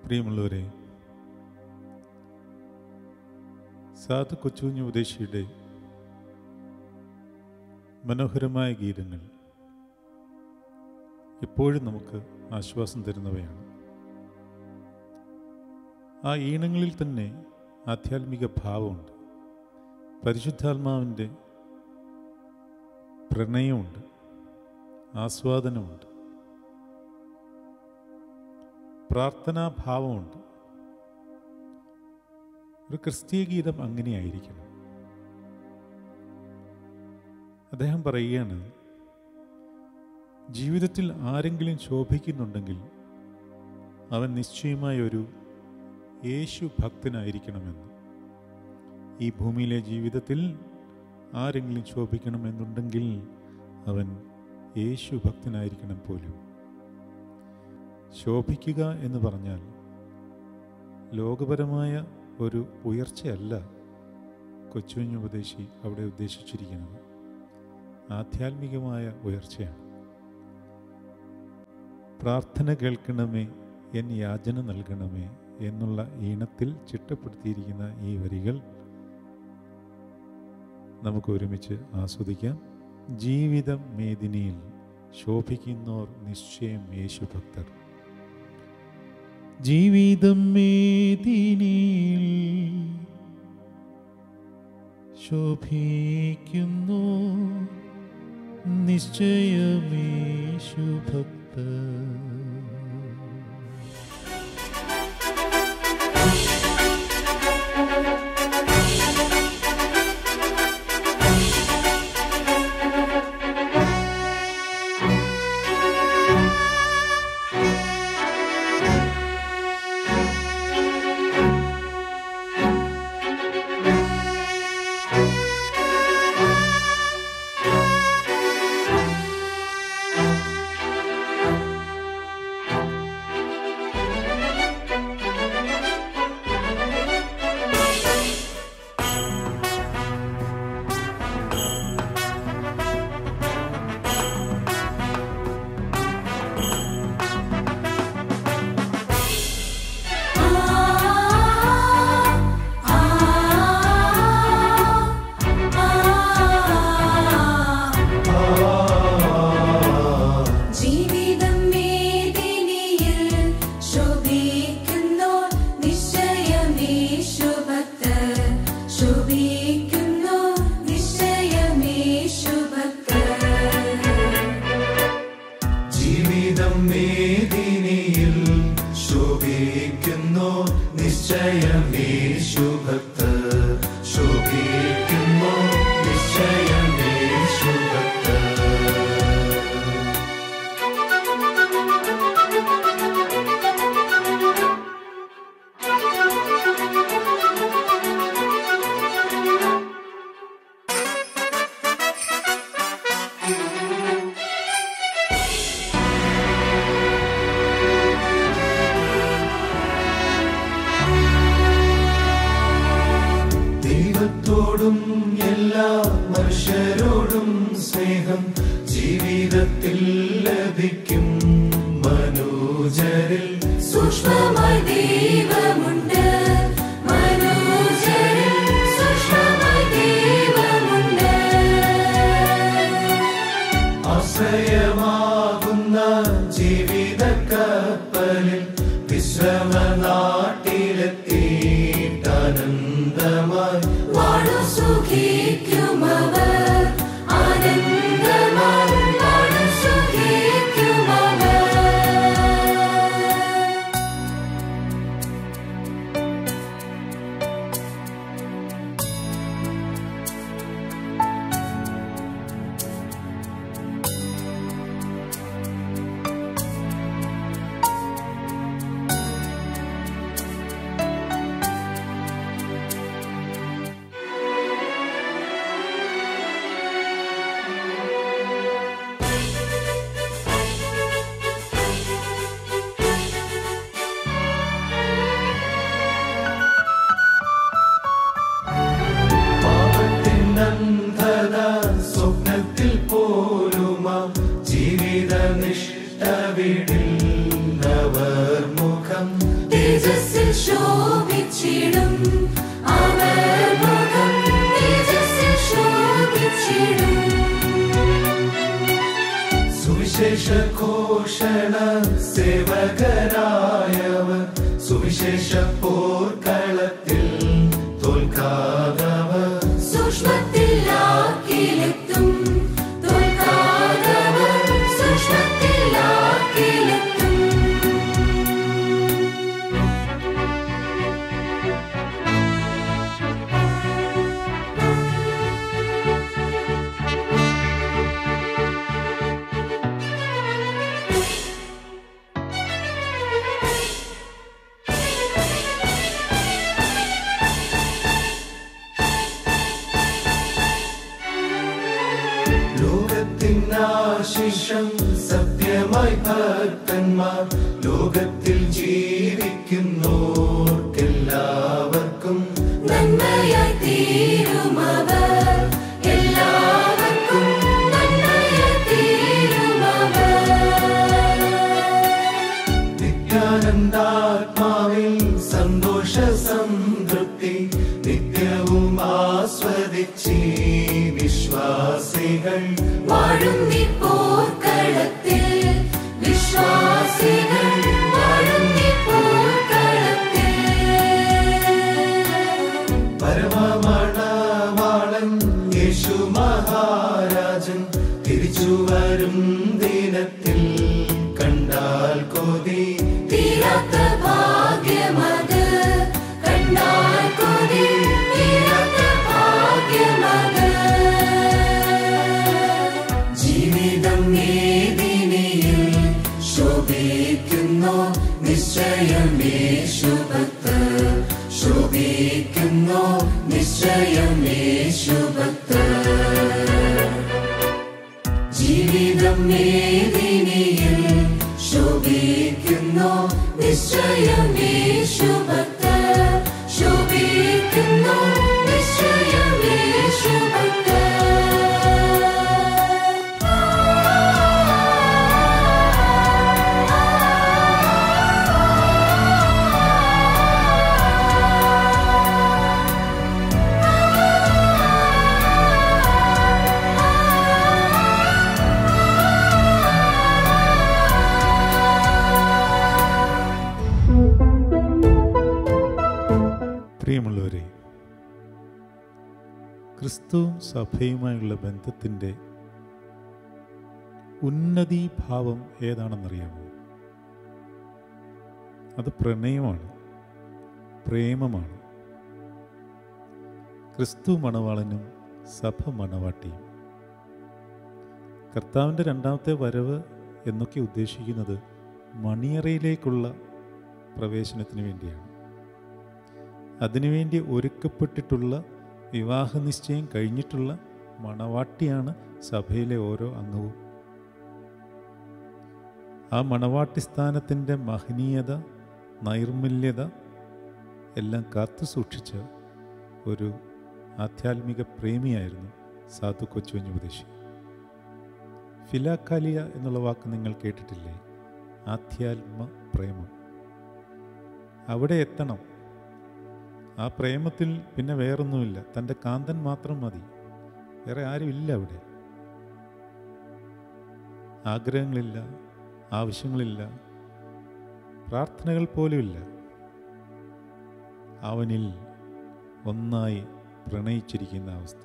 പ്രിയമുള്ളവരെ, സാധു കൊച്ചുകുഞ്ഞ് ഉപദേശിയുടെ മനോഹരമായ ഗീതങ്ങൾ എപ്പോഴും നമുക്ക് ആശ്വാസം തരുന്നവയാണ്. ആ ഈണങ്ങളിൽ തന്നെ ആധ്യാത്മിക ഭാവമുണ്ട്, പരിശുദ്ധാത്മാവിൻ്റെ പ്രണയമുണ്ട്, ആസ്വാദനമുണ്ട്, പ്രാർത്ഥനാഭാവമുണ്ട്. ഒരു ക്രിസ്തീയ ഗീതം അങ്ങനെയായിരിക്കണം. അദ്ദേഹം പറയുകയാണ്, ജീവിതത്തിൽ ആരെങ്കിലും ശോഭിക്കുന്നുണ്ടെങ്കിൽ അവൻ നിശ്ചയമായൊരു യേശു ഭക്തനായിരിക്കണമെന്ന്. ഈ ഭൂമിയിലെ ജീവിതത്തിൽ ആരെങ്കിലും ശോഭിക്കണമെന്നുണ്ടെങ്കിൽ അവൻ യേശു ഭക്തനായിരിക്കണം പോലും. ശോഭിക്കുക എന്ന് പറഞ്ഞാൽ ലോകപരമായ ഒരു ഉയർച്ചയല്ല കൊച്ചുകുഞ്ഞുപദേശി അവിടെ ഉദ്ദേശിച്ചിരിക്കുന്നത്, ആധ്യാത്മികമായ ഉയർച്ചയാണ്. പ്രാർത്ഥന കേൾക്കണമേ, എൻ യാചന നൽകണമേ എന്നുള്ള ഈണത്തിൽ ചിട്ടപ്പെടുത്തിയിരിക്കുന്ന ഈ വരികൾ നമുക്ക് ഒരുമിച്ച് ആസ്വദിക്കാം. ജീവിതം മേദിനിയിൽ ശോഭിക്കുന്നോർ നിശ്ചയം യേശു ഭക്തർ. ജീവിതം മേദിനിയിൽ ശോഭിക്കുന്നു നിശ്ചയമേശു ഭക്തർ. എല്ലാ മനുഷ്യരോടും സ്നേഹം ജീവിതത്തിൽ ലഭിക്കും. മനോജരിൽ സൂക്ഷ്മമായി ദൈവമുണ്ട്, മനോജരിൽ സൂക്ഷ്മമായി ദൈവമുണ്ട്. ആശ്രയമാകുന്ന ജീവിത കപ്പലിൽ വിശ്രമനാട്ടിലെത്തിയിട്ടാനന്ദമായി വാഴു സുഖിക്കുമവർ, ആനന്ദമായി വാഴു സുഖിക്കുമവർ. സ്വപ്നത്തിൽ പോലും ജീവിത നിഷ്ഠവിടില്ലവർ മുഖം തേജ സുവിശേഷഘോഷണ സേവകരായവർ സുവിശേഷ പോർക്കളത്തിൽ തോൽക്കാതവർ സൂക്ഷ്മത്തിലാക്കിലെത്തും തോൽക്കാതവർ സൂക്ഷ്മത്തിലാക്കിലെത്തും. ലോകത്തിനാശിഷം സത്യമായി ഭക്തന്മാർ ലോകത്തിൽ ജീവിക്കുന്നോർക്കെല്ലാവർക്കും നന്മയായി തീരുമവർ എല്ലാവർക്കും നന്മയായി തീരുമവർ. നിത്യാനന്ദാത്മാവിൽ സന്തോഷ സംതൃപ്തി നിത്യവും ആസ്വദിച്ചീ വിശ്വാസികൾ വാഴും നീ പോർക്കളത്തിൽ വിശ്വാസികൾ വാഴും നീ പോർക്കളത്തിൽ. പരമമണവാളൻ യേശു മഹാരാജൻ തിരിച്ചുവരും ദിനത്തിൽ കണ്ടാൽ കൊതി തീരാത്ത ഭാഗ്യമത് കണ്ടാൽ കൊതി തീരാത്ത ഭാഗ്യമത്. ജീവിതം വേദിനിയിൽ ശോഭിക്കുന്നു നിശ്ചയം യേശുഭക്തർ ശോഭിക്കുന്നു നിശ്ചയം യേശുഭക്തർ. ജീവിതം വേദിനിയിൽ ശോഭിക്കുന്നു നിശ്ചയം യേശുഭക്തർ ശോഭിക്കുന്നു നിശ്ചയം യേശുഭക്തർ. പ്രിയമുള്ളവരെ, ക്രിസ്തുവും സഭയുമായുള്ള ബന്ധത്തിൻ്റെ ഉന്നതീഭാവം ഏതാണെന്നറിയാമോ? അത് പ്രണയമാണ്, പ്രേമമാണ്. ക്രിസ്തു മണവാളനും സഭ മണവാട്ടിയും. കർത്താവിൻ്റെ രണ്ടാമത്തെ വരവ് എന്നൊക്കെ ഉദ്ദേശിക്കുന്നത് മണിയറയിലേക്കുള്ള പ്രവേശനത്തിന് വേണ്ടിയാണ്. അതിനുവേണ്ടി ഒരുക്കപ്പെട്ടിട്ടുള്ള വിവാഹ നിശ്ചയം കഴിഞ്ഞിട്ടുള്ള മണവാട്ടിയാണ് സഭയിലെ ഓരോ അംഗവും. ആ മണവാട്ടി സ്ഥാനത്തിൻ്റെ മഹനീയത, നൈർമല്യത എല്ലാം കാത്തു സൂക്ഷിച്ച ഒരു ആധ്യാത്മിക പ്രേമിയായിരുന്നു സാധു കൊച്ചുകുഞ്ഞ് ഉപദേശി. ഫിലാക്കാലിയ എന്നുള്ള വാക്ക് നിങ്ങൾ കേട്ടിട്ടില്ലേ? ആധ്യാത്മ പ്രേമം. അവിടെ എത്തണം. ആ പ്രേമത്തിൽ പിന്നെ വേറൊന്നുമില്ല, തൻ്റെ കാന്തൻ മാത്രം മതി, വേറെ ആരുമില്ല അവിടെ. ആഗ്രഹങ്ങളില്ല, ആവശ്യങ്ങളില്ല, പ്രാർത്ഥനകൾ പോലുമില്ല. അവനിൽ ഒന്നായി പ്രണയിച്ചിരിക്കുന്ന അവസ്ഥ.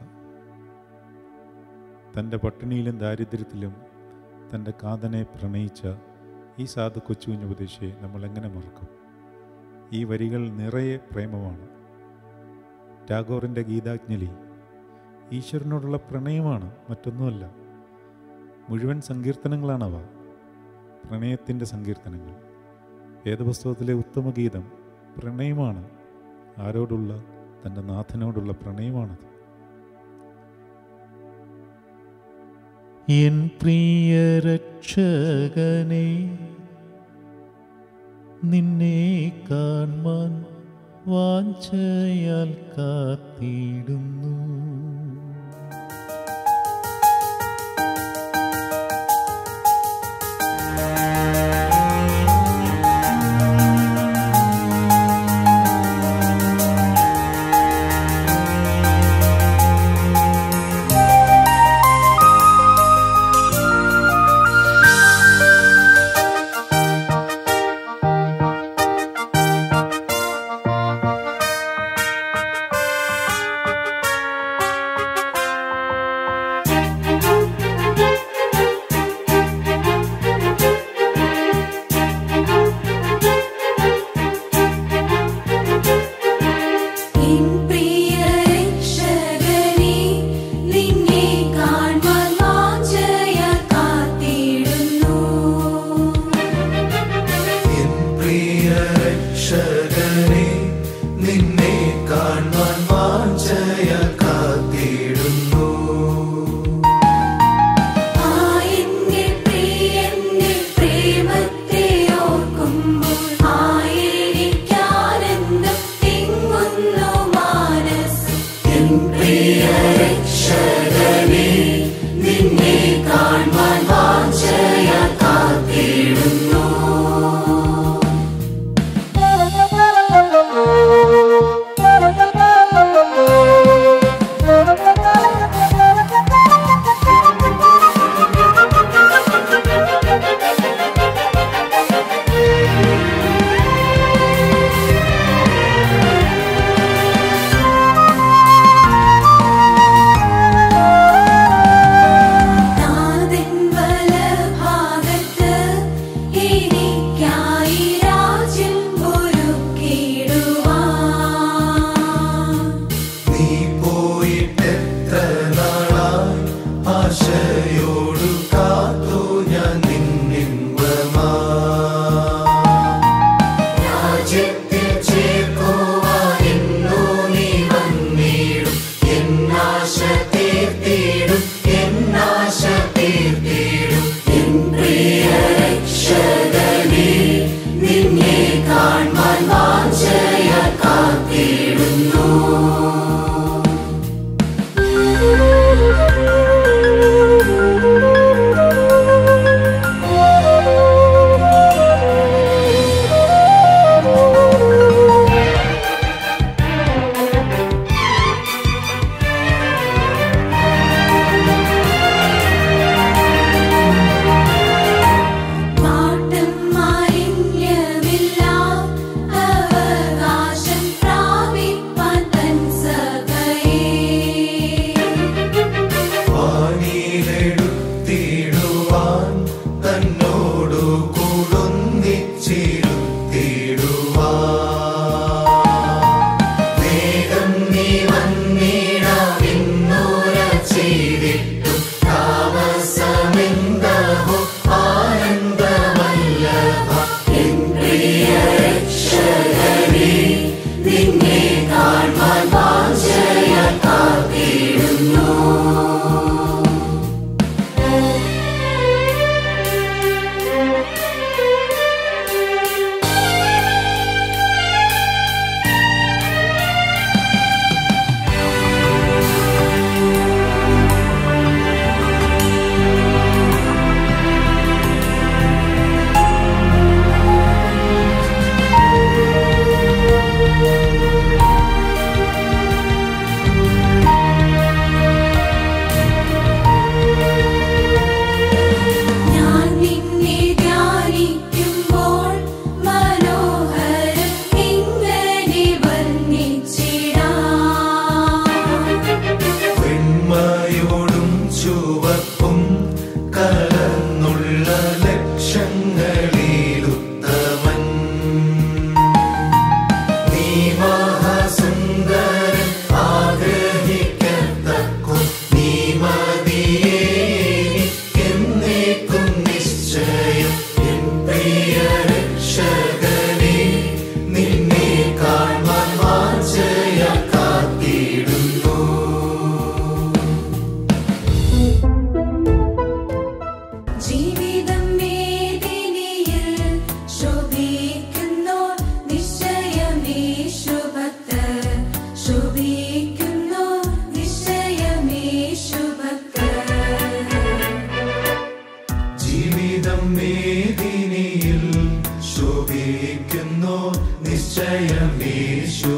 തൻ്റെ പട്ടിണിയിലും ദാരിദ്ര്യത്തിലും തൻ്റെ കാന്തനെ പ്രണയിച്ച ഈ സാധു കൊച്ചുകുഞ്ഞ് ഉപദേശിയെ നമ്മൾ എങ്ങനെ മറക്കും? ഈ വരികൾ നിറയെ പ്രേമമാണ്. ടാഗോറിൻ്റെ ഗീതാഞ്ജലി ഈശ്വരനോടുള്ള പ്രണയമാണ്, മറ്റൊന്നുമല്ല. മുഴുവൻ സങ്കീർത്തനങ്ങളാണവ, പ്രണയത്തിൻ്റെ സങ്കീർത്തനങ്ങൾ. വേദപുസ്തകത്തിലെ ഉത്തമ ഗീതം പ്രണയമാണ്. ആരോടുള്ള? തൻ്റെ നാഥനോടുള്ള പ്രണയമാണത്. എൻ പ്രിയ രക്ഷകനെ, നിന്നെ കാൺമാൻ വാഞ്ചയാൽ കാത്തിടുന്നു. എനിക്കായി രാജ്യം ഒരുക്കിടുവാൻ. നീ പോയിട്ടെത്ര നാളായി ആശയോടു കാത്തു ഞാൻ നിന്നിമ്പമാ. രാജ്യത്തിൽ ചേർക്കുവാൻ ഇന്നു നീ വന്നിടും. എന്നാശ തീർത്തിടും, എന്നാശ തീർത്തിടും. എൻ പ്രിയ രക്ഷകനേ, നിന്നെ കാൺമാൻ വാഞ്ചയാൽ കാത്തിടുന്നു. പാട്ടും മാലിന്യമില്ല അവകാശം പ്രാപിപ്പാൻ തൻ സഭയെ. വാനിലെടുത്തിടുവാൻ തന്നോടു കൂടുന്നിച്ചിരുത്തിടുവാൻ. വേഗം നീ വന്നിടാം ഇന്നുര ചെയ്തിട്ടും താമസമെന്തഹോ ആനന്ദമല്ലഭ. എൻ പ്രിയ രക്ഷകനേ, നിന്നെ കാൺമാൻ വാഞ്ചയാൽ കാത്തിടുന്നു. ഞാൻ നിന്നെ ധ്യാനിക്കുമ്പോൾ മനോഹരം ഇങ്ങനെ വർണ്ണിച്ചിടാം. വെണ്മയോടും ചുവപ്പും കലർന്നുള്ള ലക്ഷങ്ങളിലുത്തമൻ. നീ മഹാസുന്ദരൻ, ആഗ്രഹിക്കത്തക്കും നീ മതിയേ എന്നേക്കും നിശ്ചയം. എൻ പ്രിയ രക്ഷകനേ, നിന്നെ കാൺമാൻ വാഞ്ചയാൽ കാത്തിടുന്നു. ജീവിതം വേദിനിയിൽ ശോഭിക്കുന്നോർ നിശ്ചയമേശുഭക്തർ. ശോഭിക്കുന്നോർ നിശ്ചയമേശുഭക്തർ. ജീവിതം മേദിനിയിൽ ശോഭിക്കുന്നു നിശ്ചയമേശു